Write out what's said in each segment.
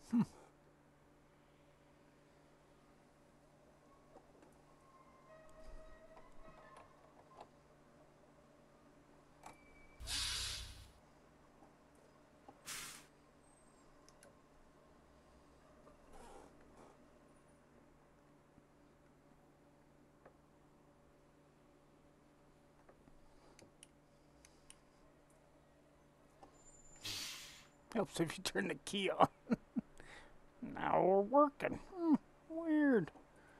Helps if you turn the key on. Now we're working. Weird.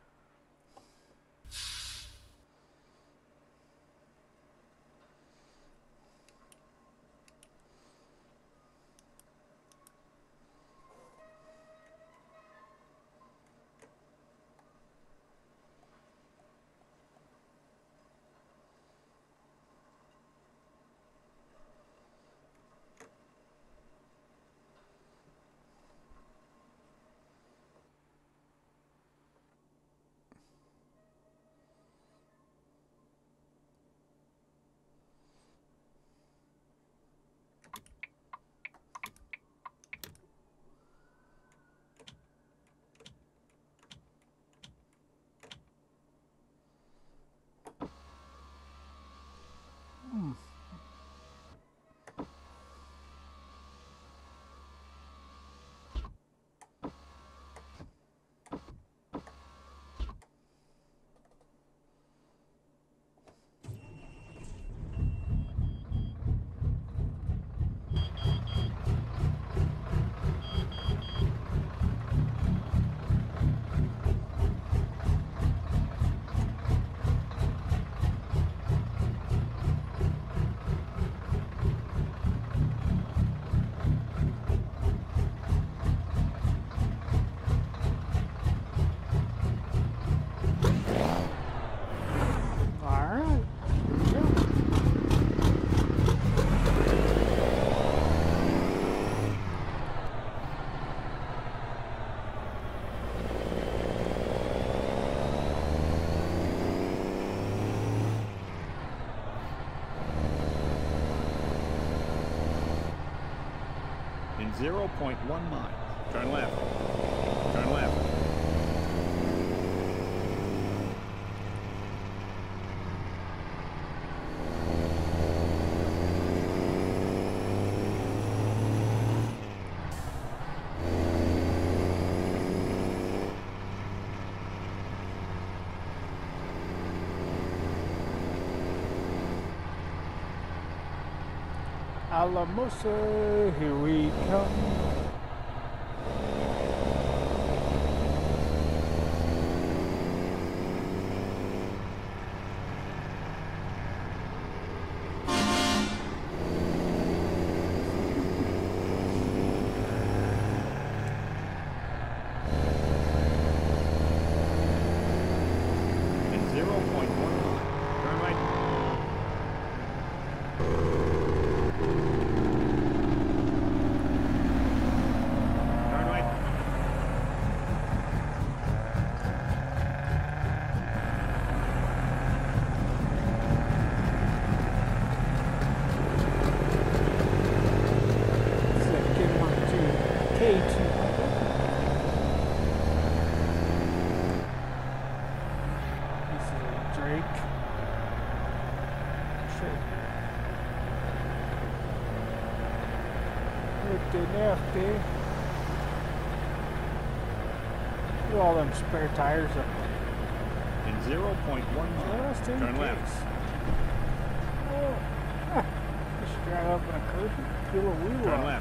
In 0.1 miles. Turn left. Turn left. Alamosa, here we come. In 0.1 miles. Turn right. Look at all them spare tires up In 0.1 miles. Turn left. Oh, just drive up in a curve and peel a wheel Turn off. left.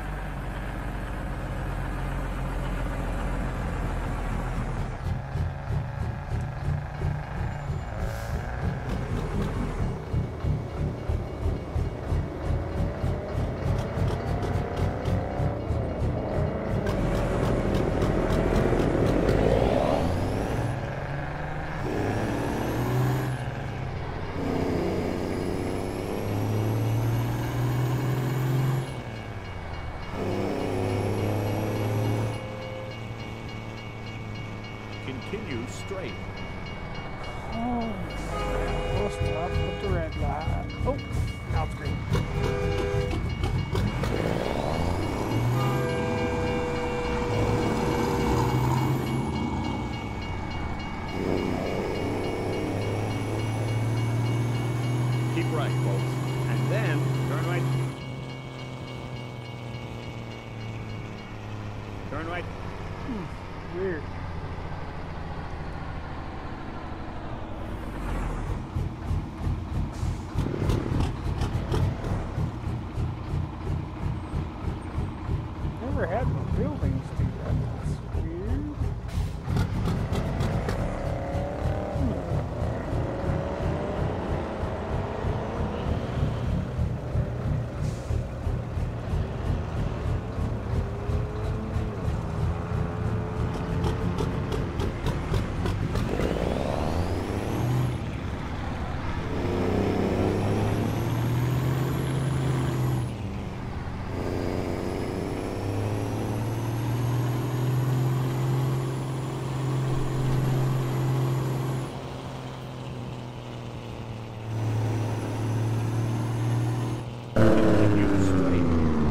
Continue straight. Oh, we'll stop with the red light. Oh, now it's green. Turn right. Weird. Never had the buildings do that. That's weird. Continue straight.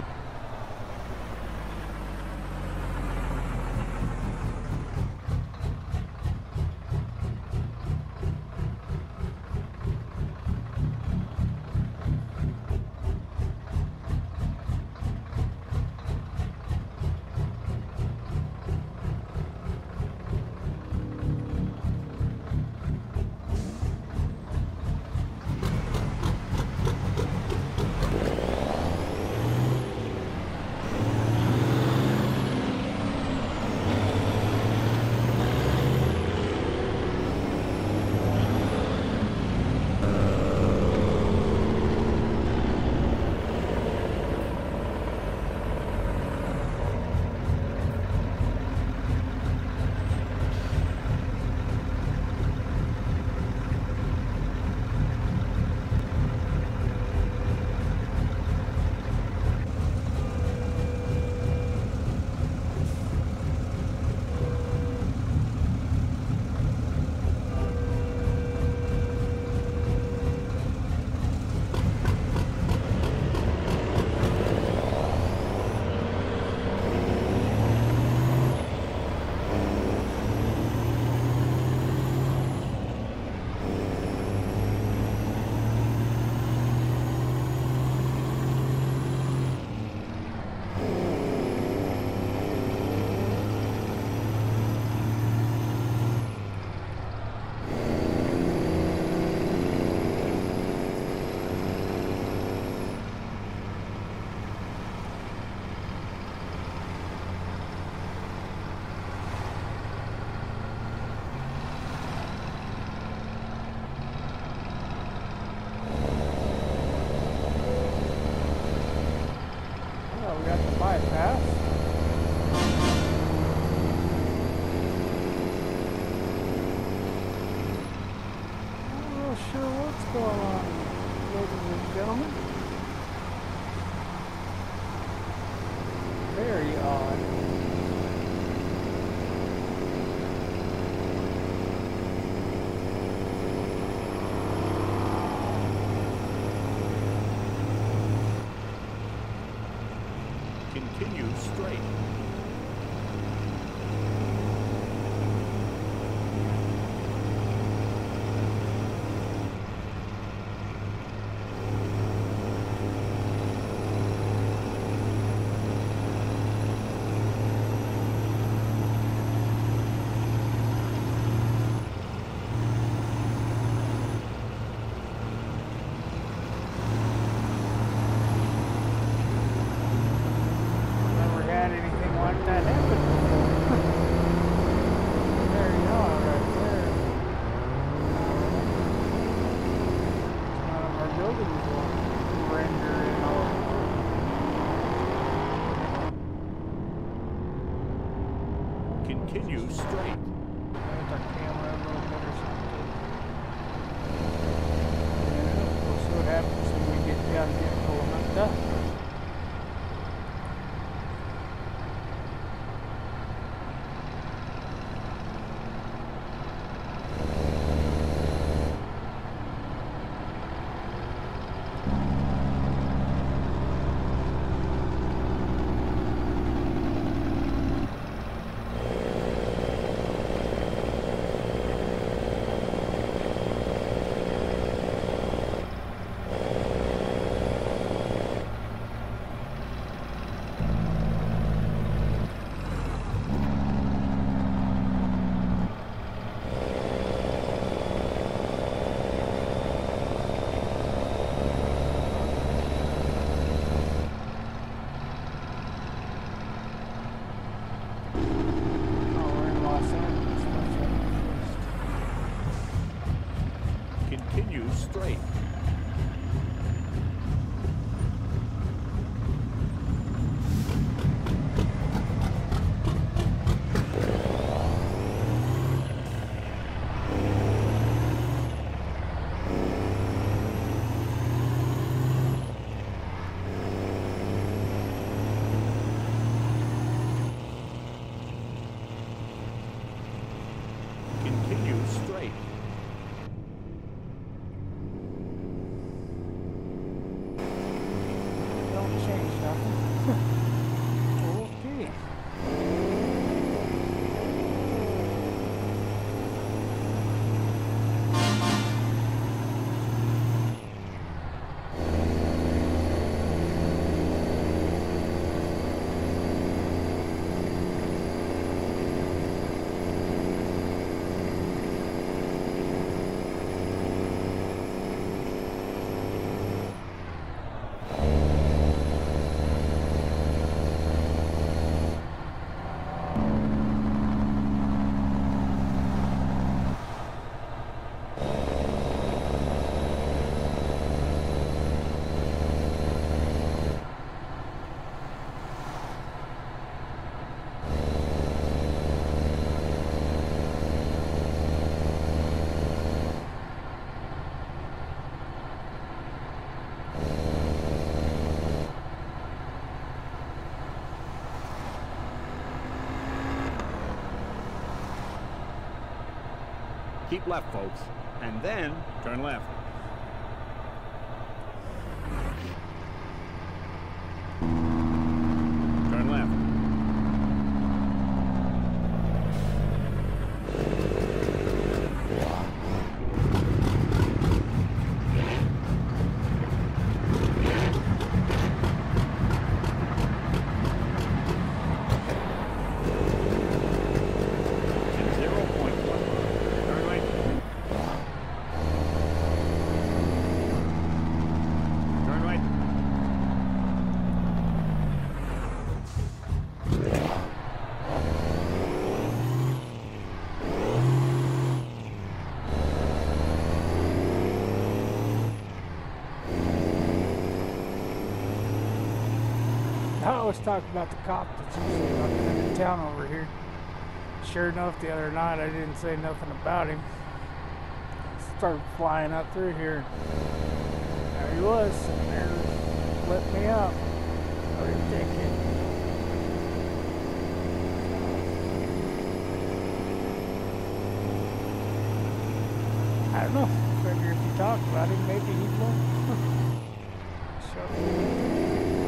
Oh, we got the bypass. Not real sure what's going on, ladies and gentlemen. Very odd. Continue straight. Never had anything like that happen before. There you are, right there. None of our buildings will render in all. Continue straight. There's our camera a little bit or something. Yeah, we'll see what happens when we get down here and pull them up. Keep left, folks, and then turn left. Turn left. I always talk about the cop that's usually in town over here. Sure enough, the other night I didn't say nothing about him. Started flying up through here. There he was, sitting there, let me up. Already taken. I don't know. Figure if you talk about him, maybe he'd look. Sure.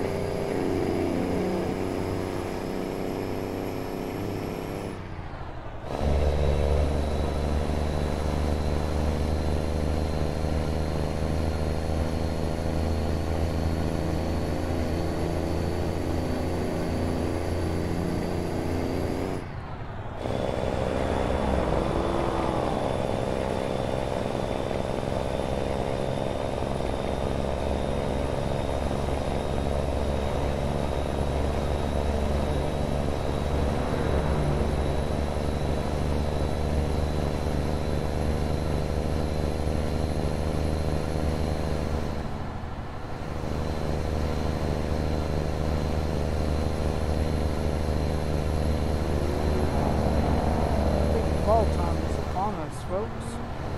Fall time is upon us, folks.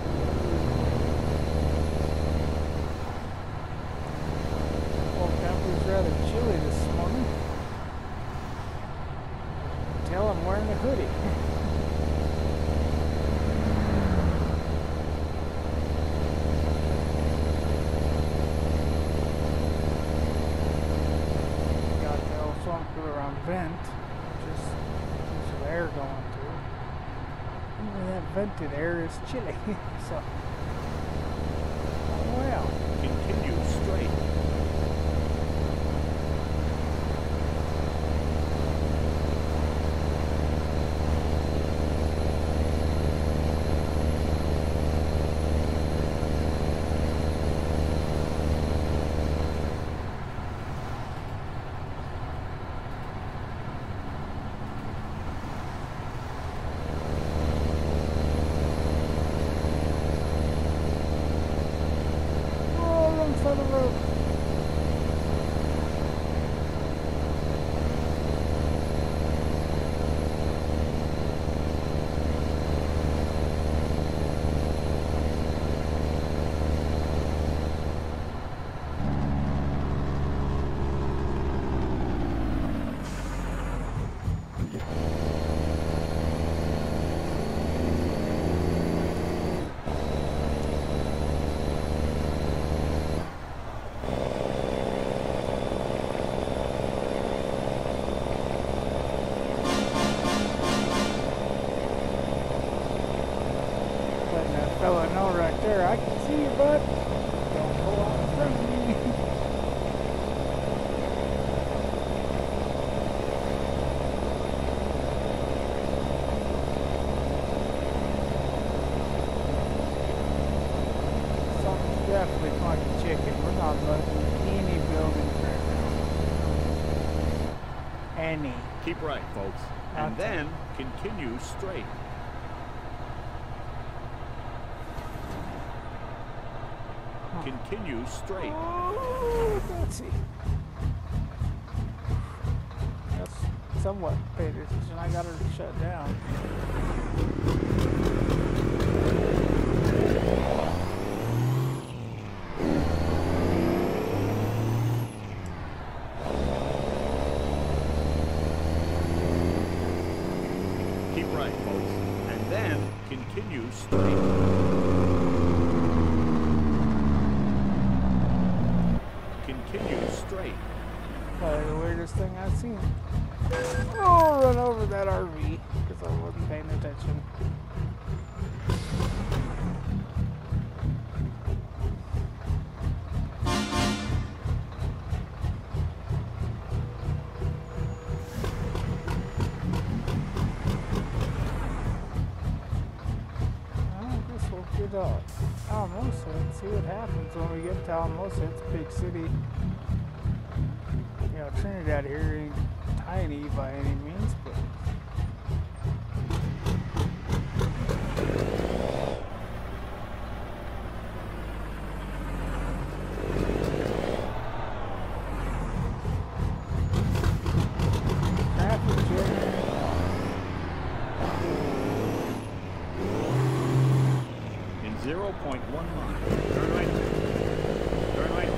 Woke up, it was rather chilly this morning. Tell I'm wearing a hoodie. Got the old swamp cooler on vent, just some air going through. That vented air is chilly, so well. Continue straight. For the road. Fella know right there, I can see you, bud. Don't go out in front of me. Something's definitely funky chicken. We're not looking at any buildings right now. Any. Keep right, folks, and then continue straight. Continue straight. Oh, let's see. That's somewhat paid attention. I got her to shut down. Keep right, folks, and then continue. Continue straight. Continue straight. Probably the weirdest thing I've seen. Oh, run over that RV because I wasn't paying attention. Get Alamosa and see what happens when we get to Alamosa. It's a big city. You know, Trinidad here ain't tiny by any means, but traffic jam. In 0.1 miles. Turn right. Turn right.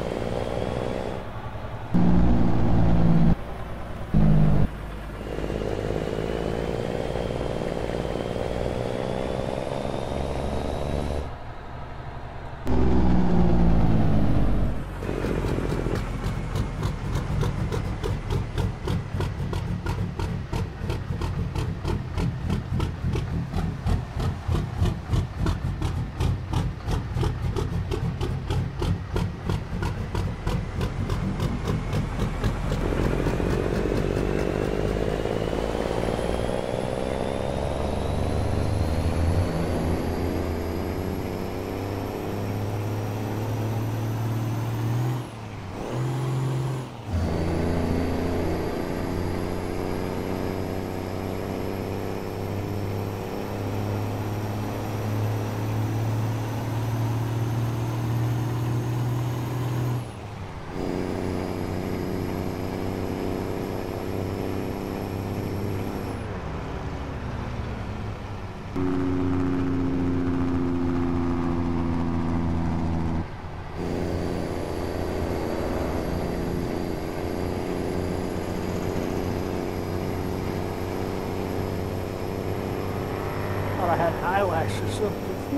Thought I had an eyelash or something.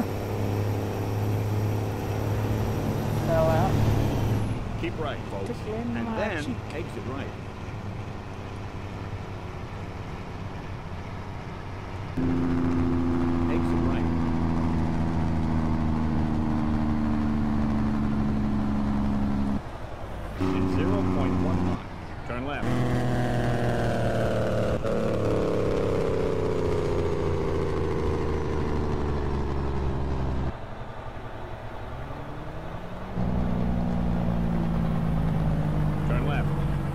Fell out. Keep right, folks. Tickling And my then cheek. exit right. Exit right. In 0.1 miles. Turn left. Turn left.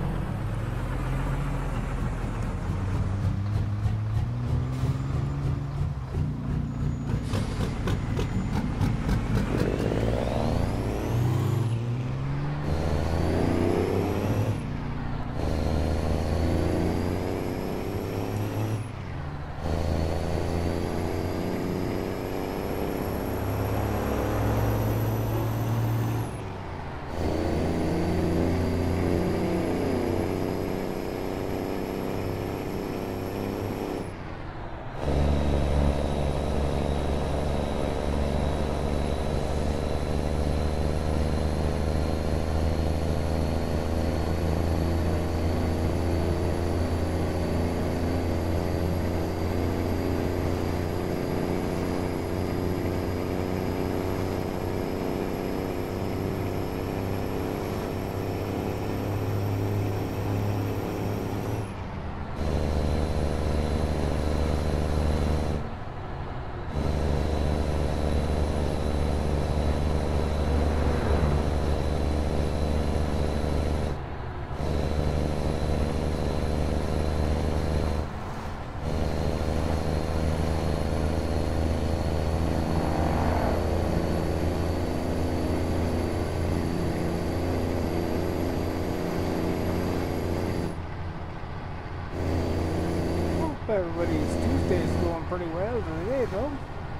Everybody's Tuesday's going pretty well today, though.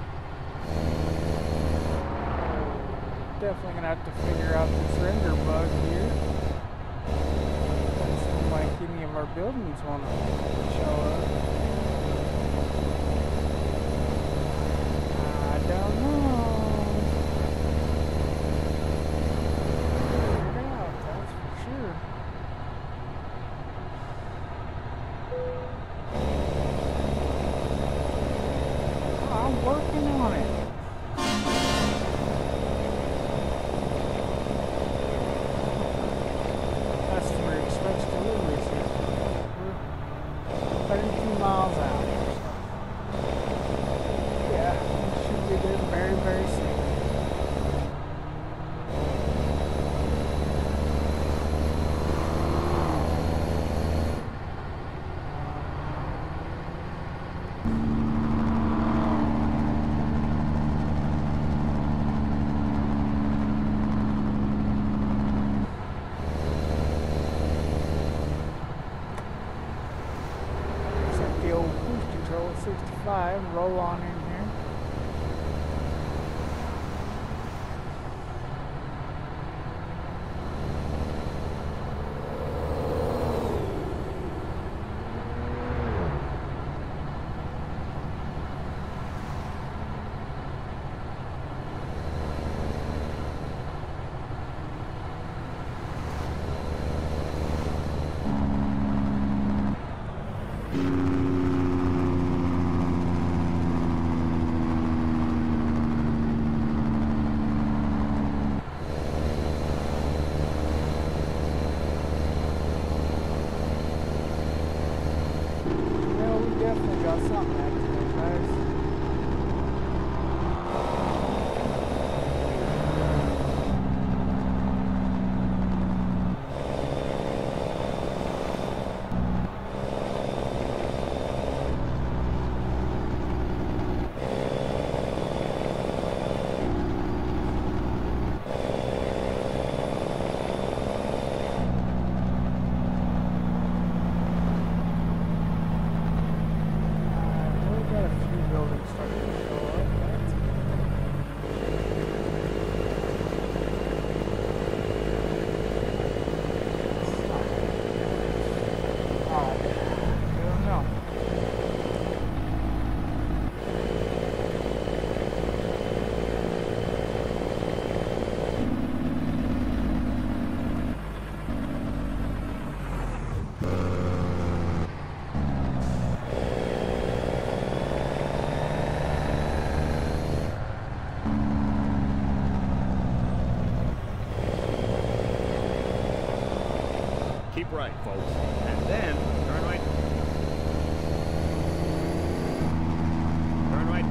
Definitely gonna have to figure out this render bug here. Doesn't seem like any of our buildings want to show up. no. Figure it out, that's for sure. I'm working on it. Customer expects deliveries here. We're 32 miles out. Yeah, we should be there very, very soon. Set the old cruise control at 65, roll on in here. Well, we definitely got something back today, guys. We've got a few buildings starting to show up. That's alright. I don't know. Keep right, folks. And then turn right. Turn right.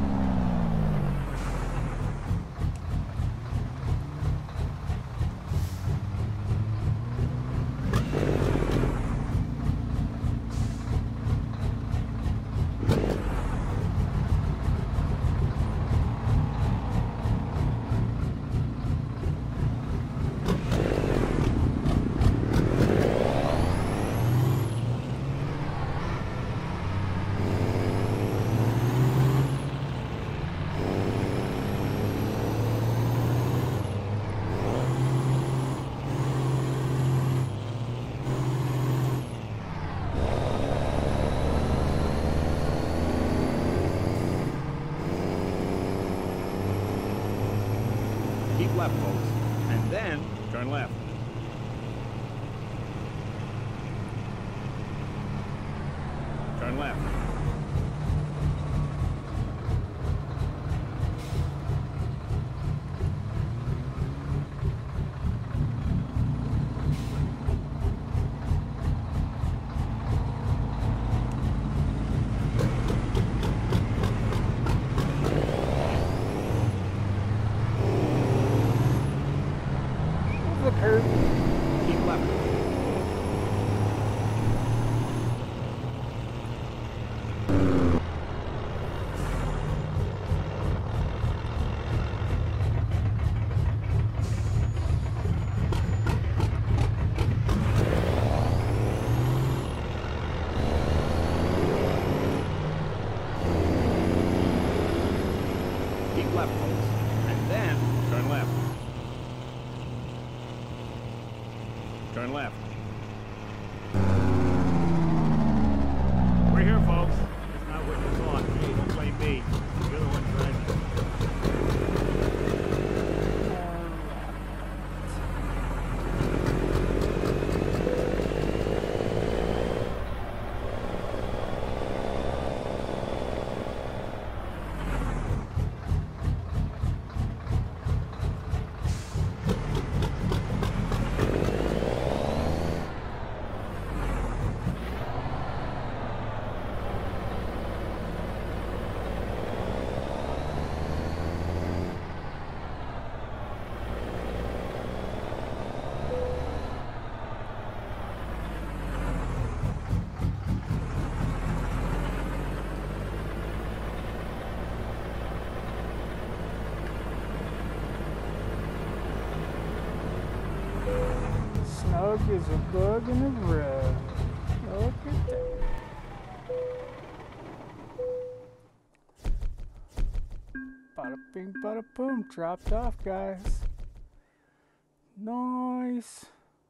Keep left, folks. And then turn left. Turn left. The curve. Keep left. rug is a bug in the rug. Look at that. Bada bing, bada boom. Dropped off, guys. Nice.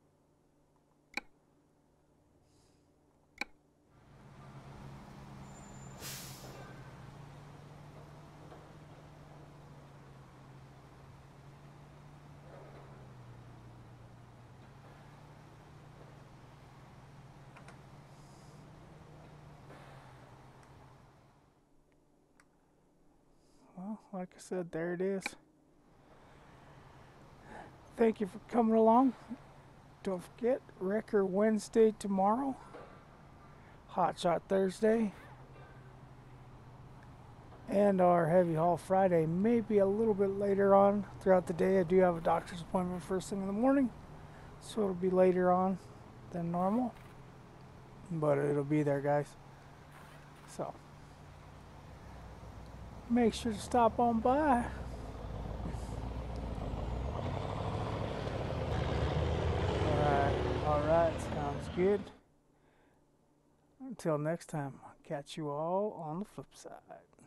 Well, like I said, there it is. Thank you for coming along. Don't forget, Wrecker Wednesday tomorrow. Hot Shot Thursday. And our Heavy Haul Friday, maybe a little bit later on throughout the day. I do have a doctor's appointment first thing in the morning, so it'll be later on than normal. But it'll be there, guys. So, make sure to stop on by. Alright, sounds good. Until next time, I'll catch you all on the flip side.